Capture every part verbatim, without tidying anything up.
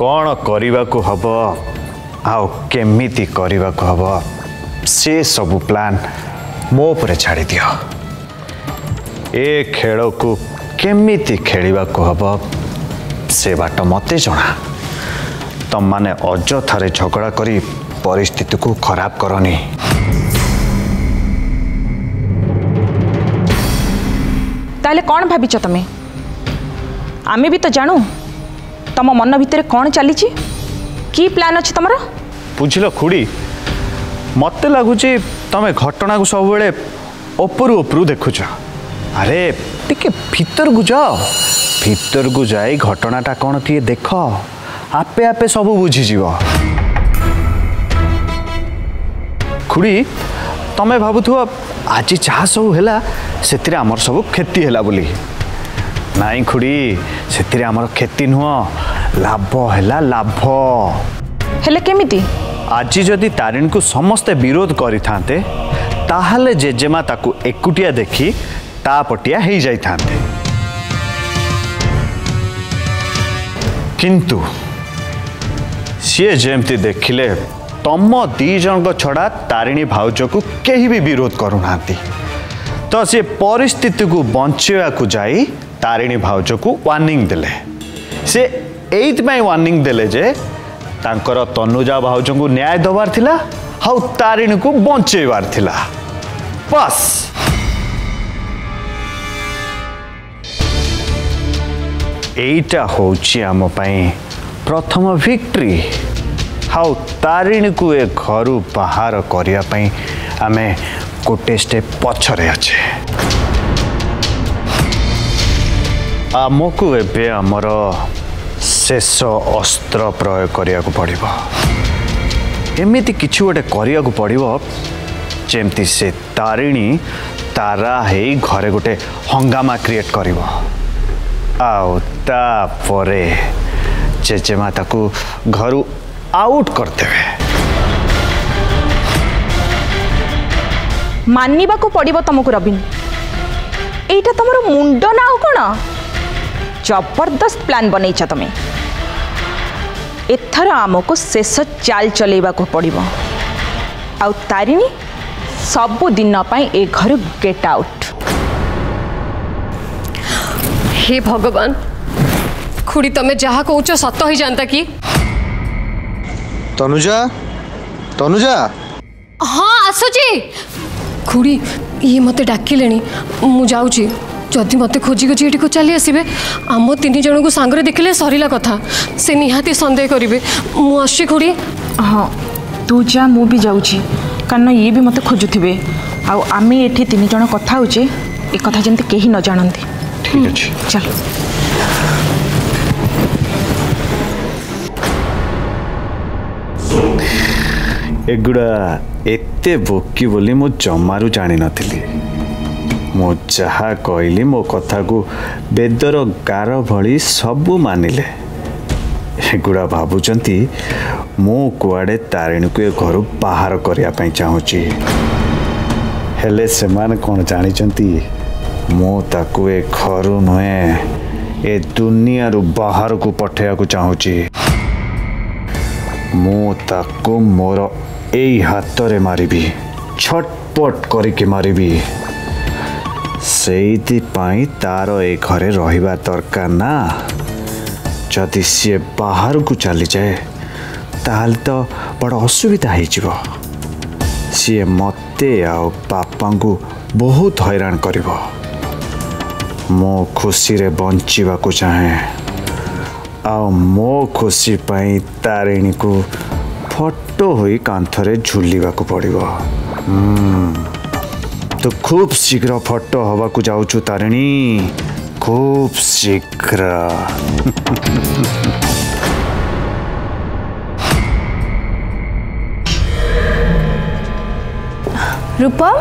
कौन करने को हब आउ केमिति करने को हब से सब प्लान मो पर छाड़ी दियो। ए खेल को केमिति खेलिबा को हब से बाट मते जना। तम माने अजथारे झगड़ा करी परिस्थिति को खराब करनी। ताले कौन भाविच तमे? आमे भी तो जानू तम मन भितर कौन चली की प्लान अच्छे तुम? बुझल खुड़ी मत लगुच तमें घटना को सब बेले उपरू उपरू देखुच। अरे टिके भीतर को जाओ, भीतर को जाई घटनाटा कौन ती देख, आपे आपे सब बुझीज। खुड़ी तमें भावुथु आज जहाँ सब है से आमर सब क्षति है बोली। नाई खुड़ी से आमर क्षति नुह लाभ है लाभ। हेले केमिति? आज जदि तारिणी को समस्ते विरोध करि थांते ताहले जेजेमा ताकू एकुटिया देखी तापटिया हो जाई थांते। किंतु सी जेमती देखिले तम दी जन को छड़ा तारिणी भाउज को केही भी विरोध करूना, तो सी परिस्थिति को बंचेवा को जाई तारिणी भाउज को वार्निंग देले। से एइथ में वार्निंग देले जे तांकर तनुजा भाउज को न्याय दबार थिला हाउ तारिणी को बंचेबार थिला। बस एइटा होची आम पई प्रथम विक्ट्री। हाउ तारिणी को ए घरु बाहर करिया पई आमे गोटे स्टेप पछरे अच्छे। आमको एबे आमर शेष अस्त्र प्रयोग करिया को पड़िबो। एमिति किछु गोटे करिया को पड़िबो जेमती से तारिणी तारा हेई घरे गोटे हंगामा क्रिएट करिबो। आउ ता परे जेजेमा ताकू घरु आउट करदेवे। मानिबा को पड़िबो तुमको रबिन। एइटा तुमरो मुंड ना हो कोन? जबरदस्त प्लान बनैछ तमे। एथर आमको शेष चाल चलेबा को पड़िबो। आउ तारिणी सबु दिन पाई ए घर गेट आउट। हे भगवान, खुड़ी तमे जहा कहूच सत ही जानता कि? तनुजा, तनुजा। हाँ आसुची। खुड़ी ये मते डाकिले मु जाऊची। जदि मते खोजी खोजी एठी को चली आसीबे आम तीन जन को सांगरे देखले सरीला कथा। से निहाती संदेह करिवे। मु आसी खुड़ी। हाँ तू जा, मु भी जाऊची कारण ये भी मते खोजुथिबे। आ आमे एठी तीन जन कथा होचे ए कथा जंती केही न जानंती। ठीक अछि चल। एगुड़ा एते बोकी बोली मो जमारू जानी नथिली। मो जहा कहली मो कथा को बेदर गार भली सबू मानिले। एगुड़ा भावुचंती मो कुआडे तारिणी को घर बाहर करिया पई चाहूची। हेले सेमान कोन जानिचंती मो ताकू ए घर नुहे ए दुनिया रु बाहर को पठेया को चाहूची। मो ताकू मोर एई हाथ रे मारिबी, छटपट करके मारिबी। सेइति पाई तार ए घरे रहिबा दरकार ना। जदि सी बाहर को चली जाए ताल तो बड़ असुविधा हो। सी मते आओ पापा को बहुत हैरान करिवो। मो खुशी रे बंचिबा को चाहे। आओ मो खुशी पाई तारिणी को फटो होई कांथरे झुलिबा को पड़िबो। तो खूब शीघ्र फटो हवा को जाऊचु तारिणी, खूब शीघ्र। रूपम,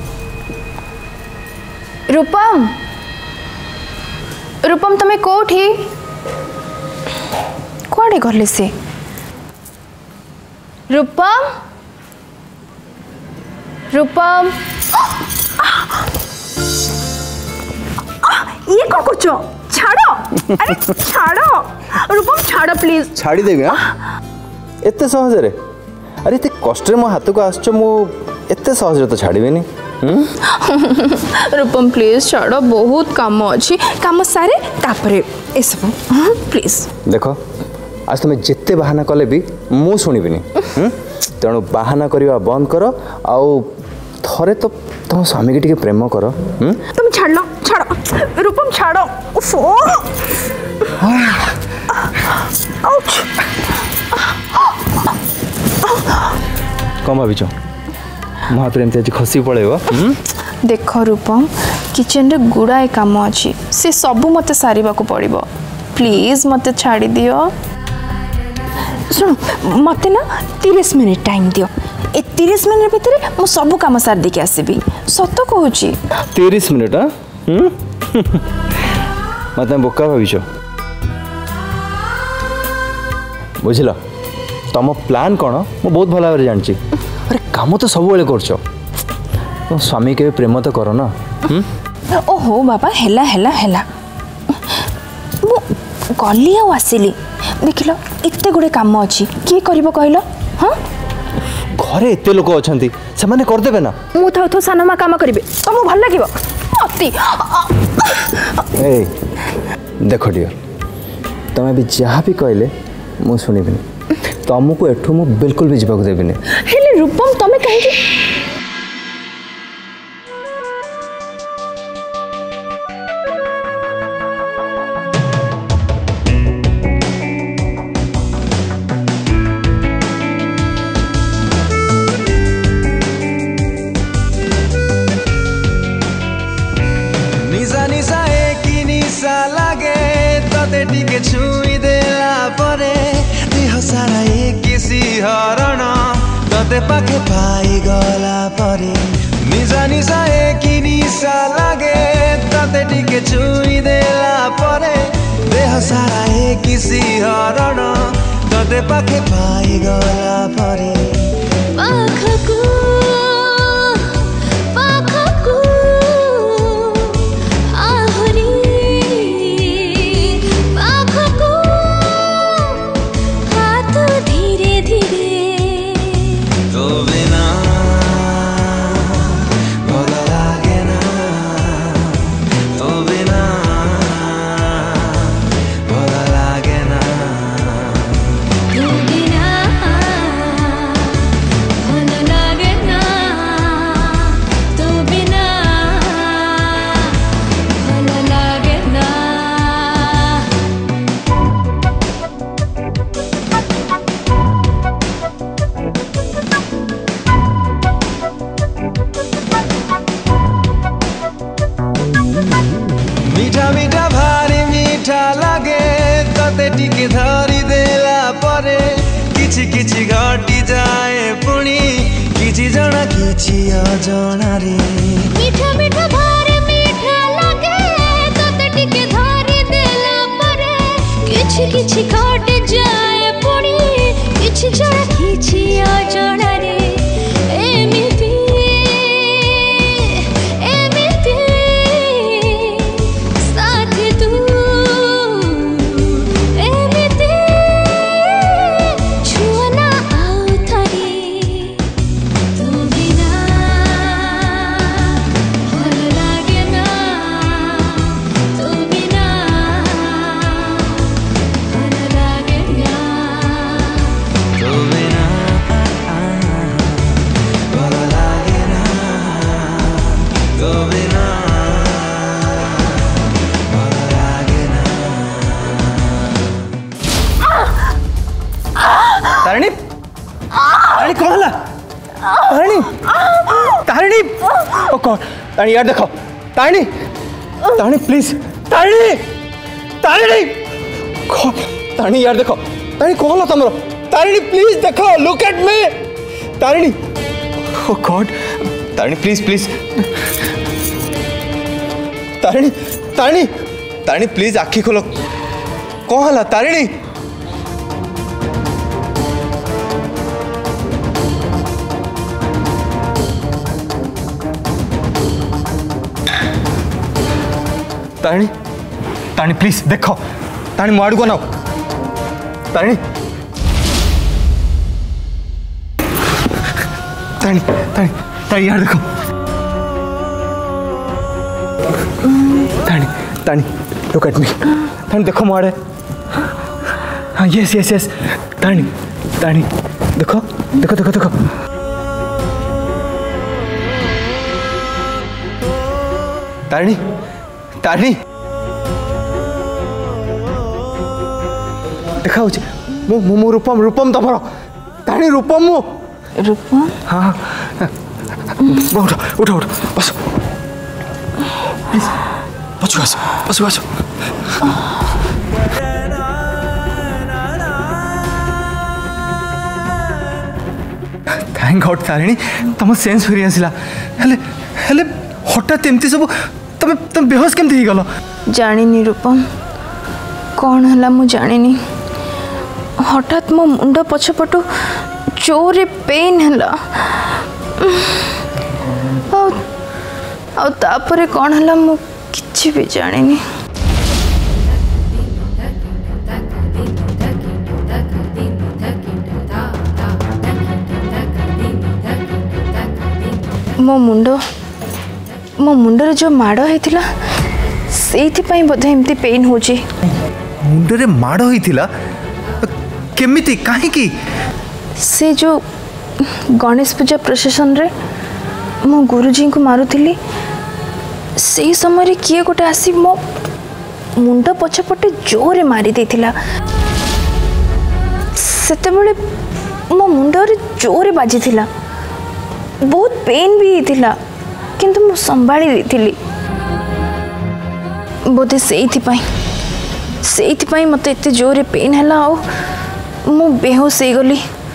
रूपम, रूपम तमे कोठी? कुआडे गले से? रूपम, रूपम। ये कौन कुछ? छाड़ो, अरे छाड़ो। रूपम छाड़ प्लीज छाड़ी देबी हां एते सहज रे अरे एते कष्ट मो हाथ को आसछ मो एते सहज तो छाड़ीबेनी रूपम प्लीज छाड़ बहुत काम अच्छी काम सारे तापरे ए सब प्लीज देखो आज तुम जिते बाहाना कले भी मु शुणिबिनी तेणु बाहाना करवा बंद कर आउ थरे तो तुम स्वामी के प्रेम कर तुम छाड़ लो छाड़ रूपम छाड़ उफो कौन भाविच मो हाथ एमती आज खसी पड़ेब देख रूपम किचन रे गुड़ाए काम अच्छी से सब मत सारिबा को पड़िबो प्लीज मत छाड़ी दियो सुन मत ना तीस मिनिट टाइम दियो ए तीस मिनिट भितर मु सब काम सार देके आसीबी सत कहूची तीस मिनिट हां मत बोका भाविच बुझल तुम प्लान कौन मु बहुत भल भाव जानची अरे काम तो सब बेले करछ तुम स्वामी के प्रेम तो कर ना ओहो बाबा हेला हेला हेला मु गली आ आसिली देखिल एते गुड़े काम अच्छी किए कर कहल हाँ घरे एते लोक अछंती से माने कर देबे ना मु थाउ थाउ सानमा काम करिवे तुमको भल लागिवो अति ए देखो डियर तुम भी जहाँ भी कहले मु सुनिबिनी तुमको एठू मु बिल्कुल भी जीवाक देबिनी हेले रूपम तमे कहि निशा निशा एक निशा लागे तते टिके छुई देला परे देह सारा एक सिहरण तते पाखे पाई गला परे निशा निशा एक निशा लागे तते टिके छुई देला परे देह सारा एक सिहरण तते पाखे पाई गला परे पाखकु पाखकु आहुरी पाखकु हाथ धीरे धीरे तो बिना भल लागे ना तो बिना भल लागे ना तू बिना भल लागे ना तू बिना भल लागे ना मीठा मीठा भारी मीठा लागे तते टिके धरी देला परे किछि किछि घटी जाए पुणी किछि जणा किछि अजणा रे मीठा मीठा भारी मीठा लागे तते टिके धरी देला परे किछि किछि घट जाए पुणी किछि जणा किछि अजणा रे एमिति एमिति साथ तू एमिति छुना आउ थरी तू बिना भल लागे ना तू बिना भल लागे ना तो बिना भल लागे ना तो बिना भल लागे ना तारिणी तारिणी कौन हला तारिणी तारिणी ओ कौन तारिणी यार देखो तारिणी तारिणी प्लीज तारिणी तारिणी कौन तारिणी यार देखो तारिणी कौन हला तमरो तारिणी प्लीज देखो look at me Tarini oh God Tarini please please Tarini Tarini Tarini please आखि खोलो कौन हला तारिणी तारिणी तारिणी प्लीज देखो तारिणी मो आड़ को नाओ तारिणी तारिणी तारिणी तारिणी यार देखो Tarini Tarini look at me Tarini देखो माड़े हाँ yes yes yes Tarini Tarini देखो देखो देखो देखो तारिणी तारिणी देखा मु मु रूपम रूपम तमर तारिणी रूपम मु रूपम हाँ हाँ उठो उठो उठो बस प्लीज बस बस बस बस थैंक गॉड तारिणी तुम सेंस फेरी आसला हेले हेले हठात एमती सब तुम तुम बेहोश केमती ही गल जानिनी रूपम कौन है मु जानिनी हठात मो मुंड पछपटू जोरे पेन है तापरे कौन है मु किछि भी जानिनी मो मुंड मो मुंडरे जो माड़ होइतिला सेइथिपाई बोधे एमती पेन होची मुंडरे माड़ होइतिला केमिति काहे की से जो गणेश पूजा प्रोसेसन रे मो गुरुजी को मारुथिली से समय रे किए गोटे आसी मो मुंड पछपटे जोरे मारी देथिला सेते बेले मो मुंड रे जोरे बाजी थिला बहुत पेन भी थिला किंतु मु संभाली देथिली बोधे सेइथिपाई सेइथिपाई मते एते जोरे पेन हला आ मु बेहोश हो गली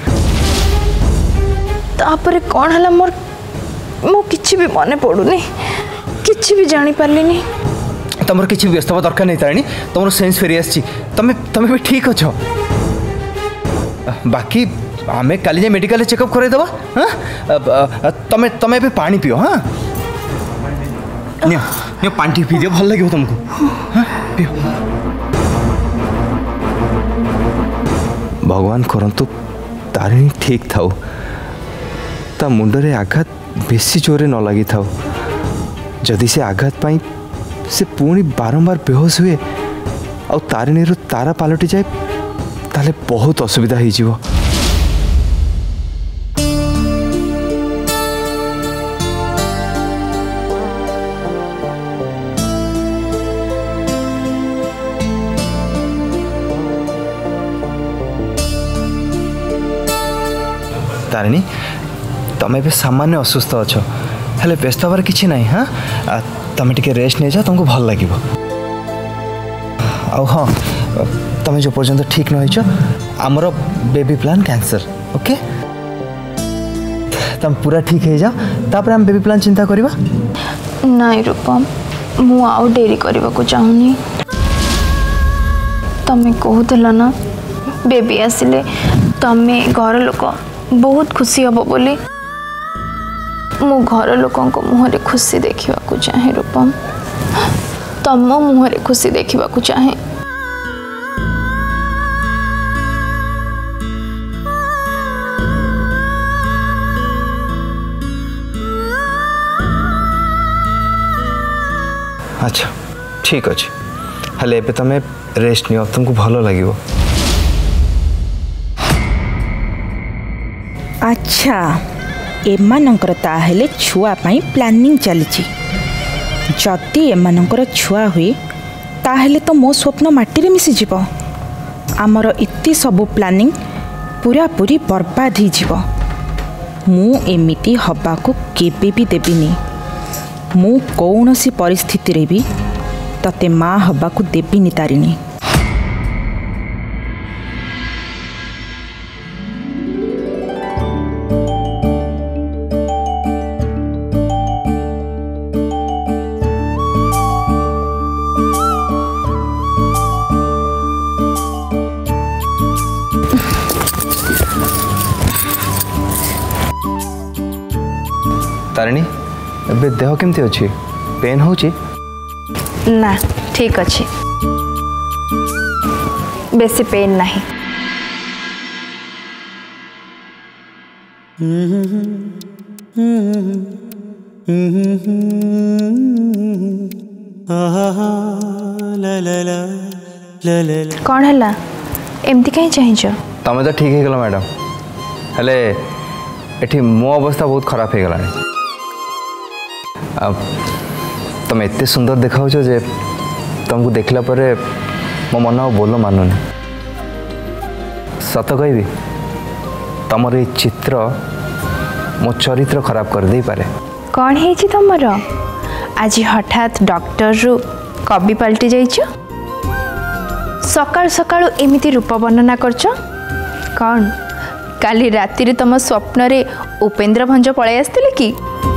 तापरे कौन हला मोर मु किछि भी मने पड़ुनी किछि भी जानी पारलिनी तमर किछि व्यस्त हवा दरकार नहीं तारिणी तमर सेंस फेरी आछि तमे तमे भी ठीक अछ बाकी आमे काली जे मेडिकल चेकअप करे दबा हां तमे तमे भी पानी पियो हां नियो नियो पानी पी दियो भल लागियो तुमको हां पियो भगवान करंतु तारिणी ठीक थाउ ता मुंडरे आघात बेसी जोरे न लगी थाउ जदि से आघात पाई से पुणी बारंबार बेहोश हुए आ तारिणी रो तारा पालटी जाए ताले बहुत असुविधा ही जीवो तारिणी तमें भी सामान्य असुस्थ अच्छ हेले व्यस्त हबार किसी ना हाँ तुम टे रेस्ट नहीं जा तुमको भल लगे आ हाँ तुम जो पर्यंत ठीक न हो आमर बेबी प्लान कैंसर ओके तुम पूरा ठीक हो जाओ तापर हम बेबी प्लान चिंता करवा नहीं रूपम मु आउ डेरी करने को चाहूनी तमें कहूला ना बेबी आसिले तमें घर लोक बहुत खुशी हम बोली मो घर लोकों को मुहरे खुशी देखा चाहे रूपम तम मुहरे खुशी देखा चाहे अच्छा ठीक अच्छे हेले एबे तमें रेस्ट नियो तुमको भलो लगिवो अच्छा एमानंकर ताहेले छुआ पाई प्लानिंग चली जदि एमानंकर छुआ हुए ताहेले तो मो स्वप्न माटी रे मिसी जीवो आमर इति सबु प्लानिंग पूरा पूरी बर्बाद ही जीवो मु एमिति हबाकू केबे भी देबिनी मु कौनसी परिस्थिति रे भी तते माँ हबाकू देबिनी तारिणी तारिणी एबे देह केमती अछि पेन होछि ना ठीक अच्छे बेसी पेन नहीं कौन है एमती कहीं चाहिए तमें तो ठीक है मैडम हेले एठी मो अवस्था बहुत खराब हो गला तुम एत सुंदर देखा जे तुमको देखला पर मो मन आ बोल मानुनी सत कहि तुमर ये चित्र मो चरित्र खराब कर दे पारे कौन है तुमर आज हठात डॉक्टर रु कवि पलटि जाइछ सकाल सकाल एमिति रूप वर्णना करछ कौन काली राति तुम स्वप्न रे उपेंद्र भंज पळै आस्तिले कि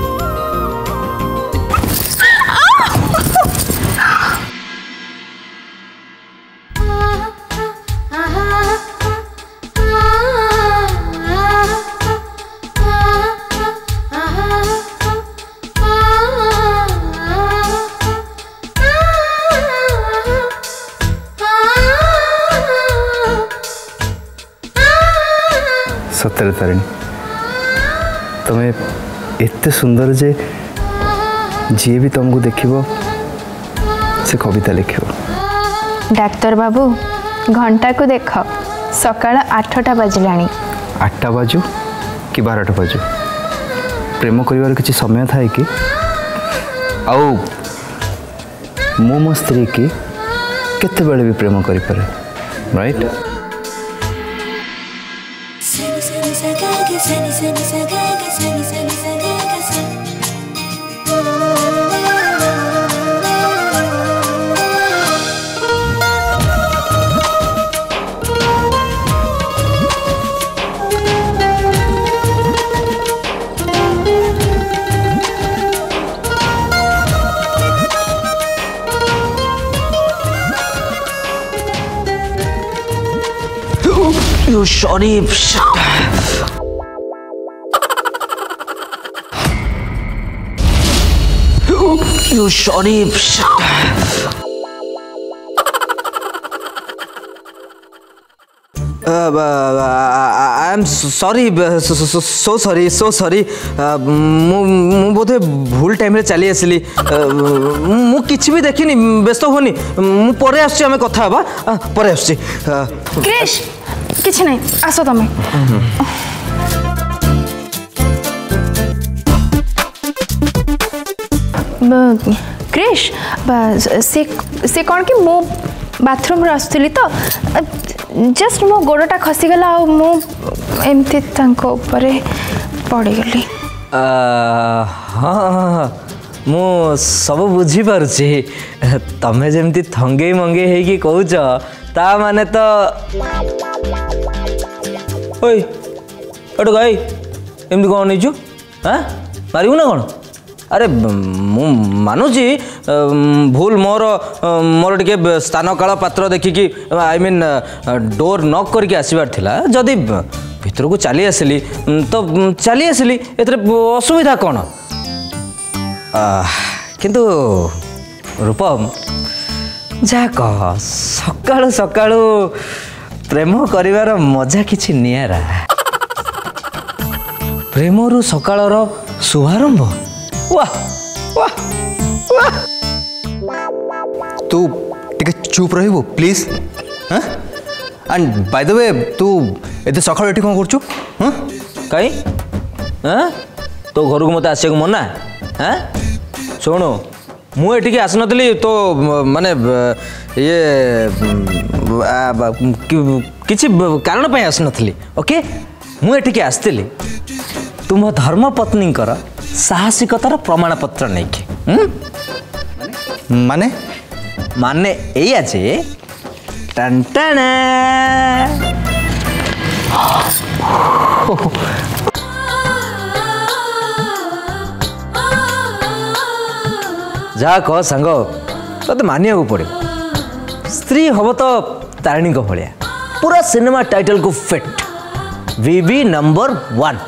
सତରେ तारिणी तुम्हें एत सुंदर जे जी भी तुमको देखिबो से कविता लिखिबो डाक्टर बाबू घंटा को देख सकाळ आठटा बाजिलाणी आठटा बाजू कि बारटा बाजू प्रेम करिवार किसी समय थाए कि आउ मो मो स्त्री की केते बेले भी प्रेम करि पारे right You sorry. You sorry. I am sorry so sorry so sorry मु बोधे भूल टाइम रे चली आसली मु किछि भी देखिनी व्यस्त होनी मु परे आछी हमें कथा हबा परे आछी क्रिश किछि नहीं आसो तमे क्रिश से से कौन कि मु बाथरूम रे आसुली तो जस्ट मो गोड़टा खसीगला आ मु एमती तांको ऊपर पड़गली हाँ मु सब बुझी पारुछि तमे जेमती थंगे मंगे हे कि कहूछ ता माने तो ओए एटो गाई एमती कौन नहीं हाँ मारू ना कौन अरे मु मानुची भूल मोर मोर टे स्थान काल पात्र देखिकी आई मीन डोर नॉक करके आसबार थिला जदि भीतर को चली आसली तो चली आसली एतरे असुविधा कौन किंतु रूपम जा कह सकाळु सकाळु प्रेम करिवार मजा किछि नियारा प्रेमरु सकाळर शुभारंभ वाह वाह वाह तू टिके चुप रहिबो प्लीज हाँ एंड बाय द वे तू एते सकाळ एठी कोन करछु हाँ कहीं हाँ तो घर को मत आसे मना हाँ शुणु मु एटिके आस नथली तो माने ये किछि कारण पय आस नथली ओके मु एटिके आस्तिली तुम धर्म पत्नी कर साहसिकतार प्रमाण पत्र नहीं कि माने माने एया जे टन टन जा कह सांग तो मानिया को पड़े स्त्री हम तो तारिणी को भाया पूरा सिनेमा टाइटल को फिट वीवी नंबर वन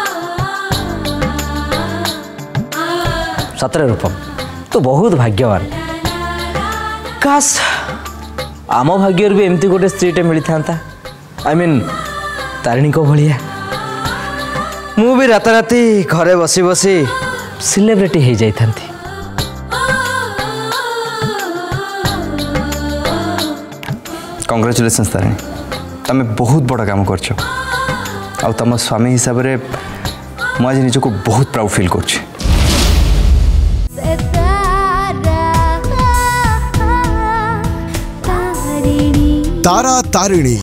सतरे रूपम तो बहुत भाग्यवान काश आम भाग्य भी एमती गोटे स्त्रीटे मिली था आई मीन तारिणी को भाया मु भी राताराति घरे बसी बसी सेलिब्रिटी हो जाइथांती। कंग्रेचुलेशंस तारिणी, तुम बहुत बड़ा काम करछ आ तुम स्वामी हिसाब रे मुझे निज को बहुत प्राउड फील कर। तारा तारिणी